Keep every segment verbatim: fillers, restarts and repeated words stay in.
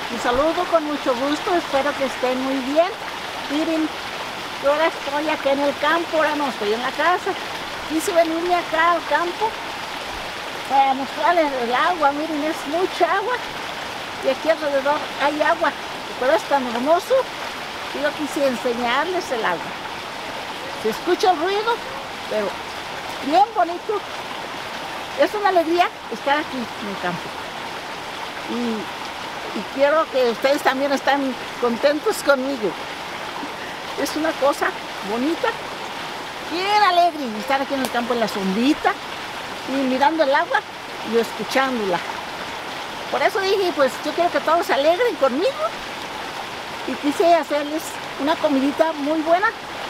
Un saludo con mucho gusto, espero que estén muy bien. Miren, yo ahora estoy acá en el campo, ahora no estoy en la casa. Quise venirme acá al campo para mostrarles el agua. Miren, es mucha agua y aquí alrededor hay agua, pero es tan hermoso que yo quise enseñarles el agua. Se escucha el ruido, pero bien bonito. Es una alegría estar aquí en el campo. Y, y quiero que ustedes también estén contentos conmigo. Es una cosa bonita, bien alegre estar aquí en el campo en la sombrita y mirando el agua y escuchándola. Por eso dije, pues yo quiero que todos se alegren conmigo y quise hacerles una comidita muy buena.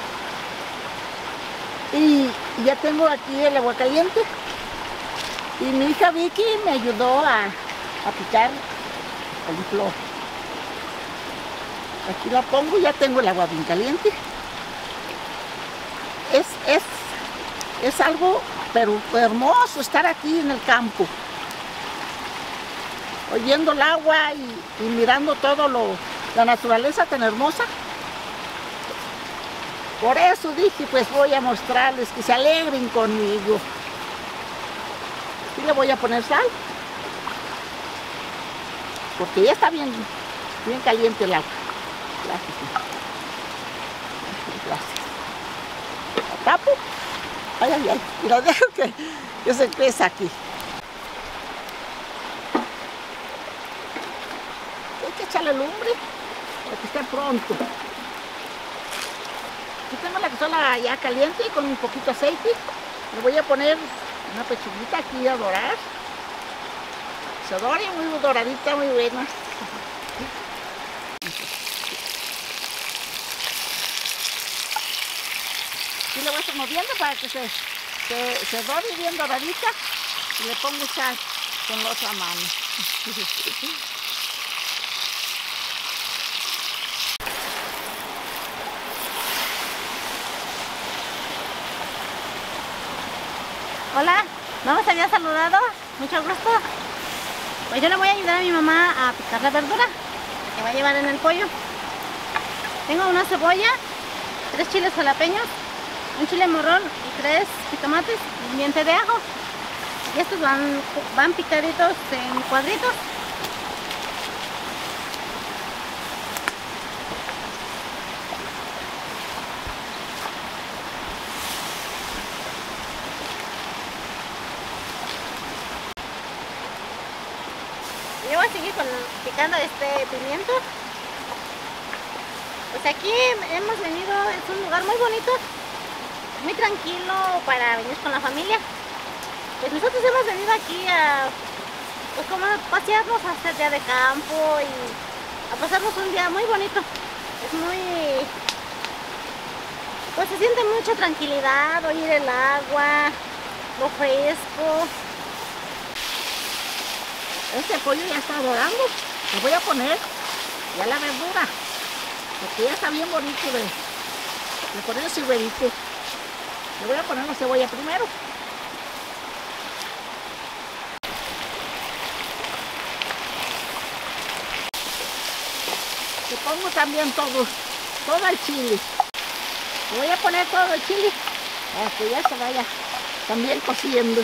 Y, y ya tengo aquí el agua caliente y mi hija Vicky me ayudó a, a picar coliflor. Aquí la pongo, ya tengo el agua bien caliente. Es, es, es algo pero hermoso estar aquí en el campo, oyendo el agua y, y mirando todo lo, la naturaleza tan hermosa. Por eso dije, pues voy a mostrarles que se alegren conmigo. Y le voy a poner sal, porque ya está bien, bien caliente el agua. Gracias. Gracias. La tapo. Ay, ay, ay. Y la dejo que, que se pesa aquí. Hay que echarle lumbre para que esté pronto. Aquí tengo la cazuela ya caliente y con un poquito de aceite. Le voy a poner una pechuguita aquí a dorar. Se dora muy doradita, muy buena. Y le voy a estar moviendo para que se, se, se dore bien doradita y le pongo sal con la otra mano. Hola, no me había saludado, mucho gusto. Pues yo le voy a ayudar a mi mamá a picar la verdura que va a llevar en el pollo. Tengo una cebolla, tres chiles jalapeños, un chile morrón y tres jitomates y un diente de ajo. Y estos van, van picaditos en cuadritos. Yo voy a seguir con, picando este pimiento. Pues aquí hemos venido, es un lugar muy bonito, muy tranquilo para venir con la familia. Pues nosotros hemos venido aquí a, pues como a pasearnos, a hacer día de campo y a pasarnos un día muy bonito. Es muy, pues se siente mucha tranquilidad, oír el agua, lo fresco. Este pollo ya está dorando. Le voy a poner ya la verdura, porque ya está bien bonito de, de poner su verito. Le voy a poner la cebolla primero. Le pongo también todo, todo el chile. Le voy a poner todo el chile para que ya se vaya también cociendo.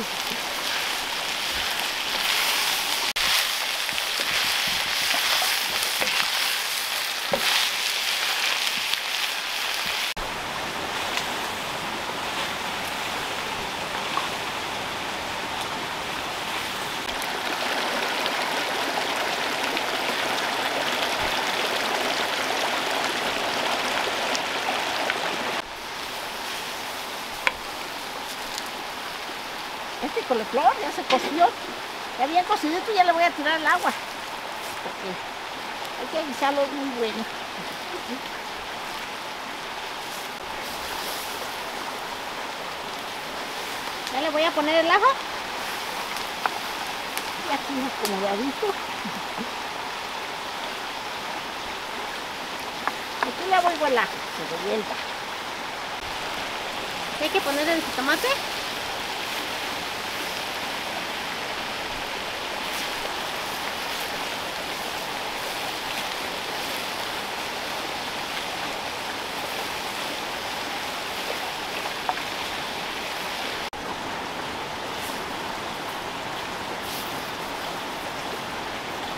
Este coliflor ya se coció, ya bien cocidito, ya le voy a tirar el agua, porque hay que guisarlo muy bueno. Ya le voy a poner el ajo. Y aquí acomodadito. Aquí le voy el ajo, se revuelva. Hay que poner el jitomate.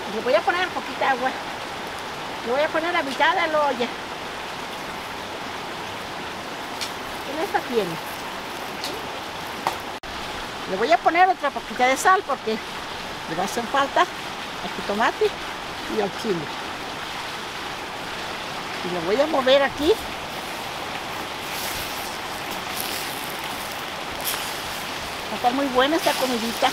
Le voy a poner poquita agua. Le voy a poner la mitad de la olla. En esta tiene. Le voy a poner otra poquita de sal porque le va a hacer falta al jitomate y al chile. Y lo voy a mover aquí. Va a estar muy buena esta comidita.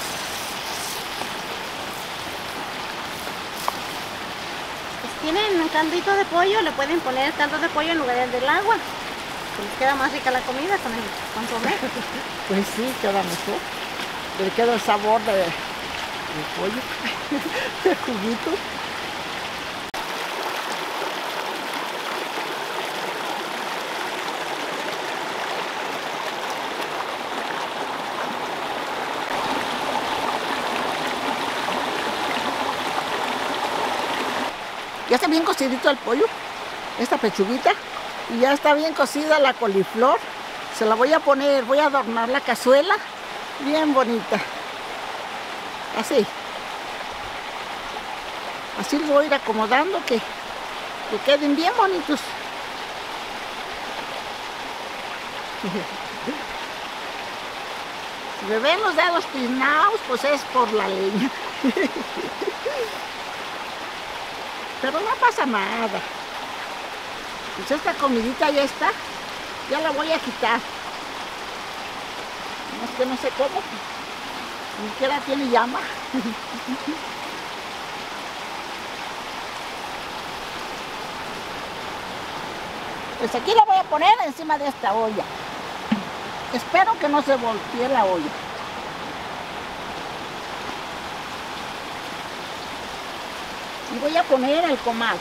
Pues tienen un caldito de pollo, le pueden poner caldo de pollo en lugar del agua. Pues les queda más rica la comida con el consomé. Pues sí, queda mejor. Le queda el sabor de, del pollo, el juguito. Ya está bien cocidito el pollo, esta pechuguita, y ya está bien cocida la coliflor. Se la voy a poner, voy a adornar la cazuela bien bonita, así. Así los voy a ir acomodando que, que queden bien bonitos. Si me ven los dedos tiznados, pues es por la leña. Pero no pasa nada. Pues esta comidita ya está. Ya la voy a quitar. No es que no sé cómo. Ni siquiera tiene llama. Pues aquí la voy a poner encima de esta olla. Espero que no se voltee la olla. Y voy a poner el comal.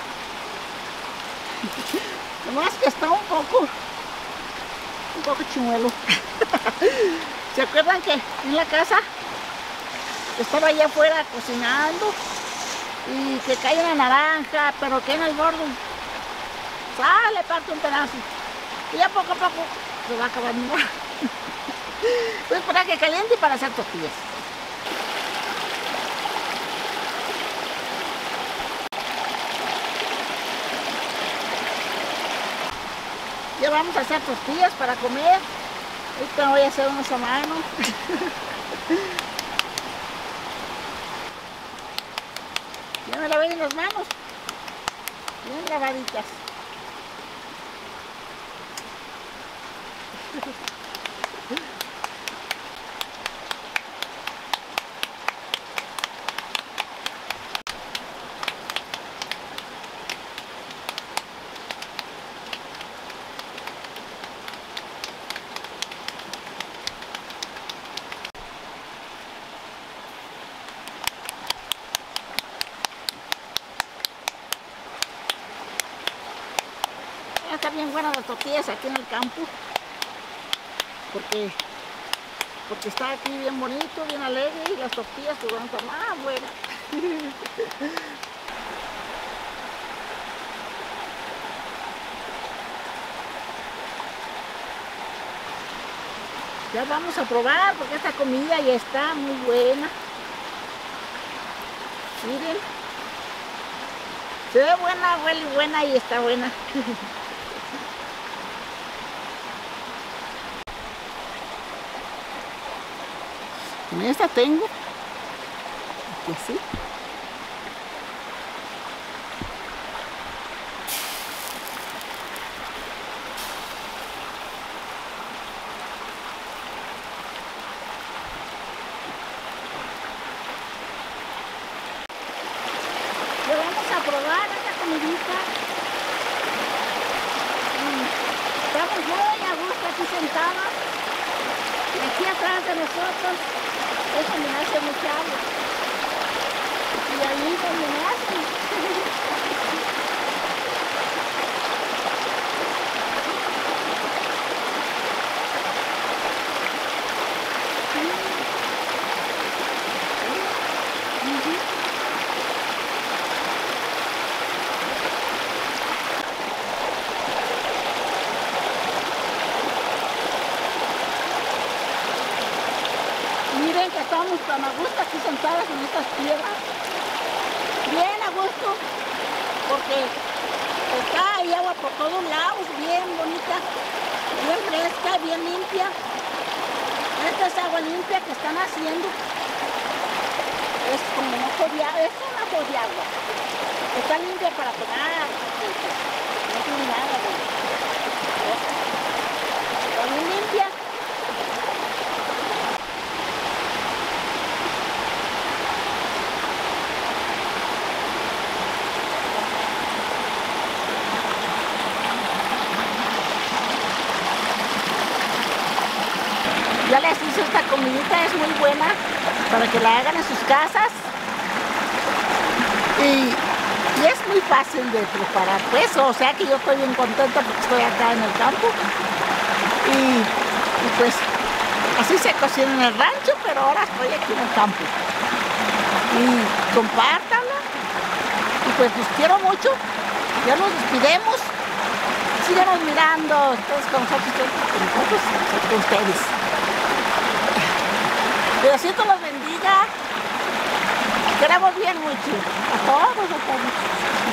Nomás que está un poco, un poco chimuelo. ¿Se acuerdan que en la casa estaba allá afuera cocinando y que cae una naranja, pero que en el borde sale, parte un pedazo? Y ya poco a poco se va acabando. Voy a esperar que caliente para hacer tortillas. Ya vamos a hacer tortillas para comer. Ahorita voy a hacer unos a mano. Ya me lavé las manos. Bien lavaditas. Está bien buenas las tortillas aquí en el campo, porque, porque está aquí bien bonito, bien alegre, y las tortillas pues van a estar más buenas. Ya vamos a probar porque esta comida ya está muy buena. Miren, se ve buena, huele buena y está buena. En esta tengo, aquí así. Ya vamos a probar esta comidita. Estamos muy a gusto aquí sentados. Y aquí atrás de nosotros, eso me hace mucha agua. Y ahí donde me hace. Miren que estamos tan a gusto aquí sentadas en estas piedras. porque acá hay agua por todos lados, bien bonita, bien fresca, bien limpia. Esta es agua limpia que están haciendo. Es como un ojo de agua, es un ojo de agua. Está limpia para tomar. No tiene nada de eso. Está muy limpia. Ya les hice esta comidita, es muy buena para que la hagan en sus casas y, y es muy fácil de preparar, pues, o sea que yo estoy bien contenta porque estoy acá en el campo y, y pues así se cocina en el rancho, pero ahora estoy aquí en el campo y compártanla y pues los quiero mucho, ya nos despidemos, síganos mirando, ustedes con nosotros, con nosotros, con ustedes. Diosito los bendiga. Queremos bien mucho. A todos, a todos.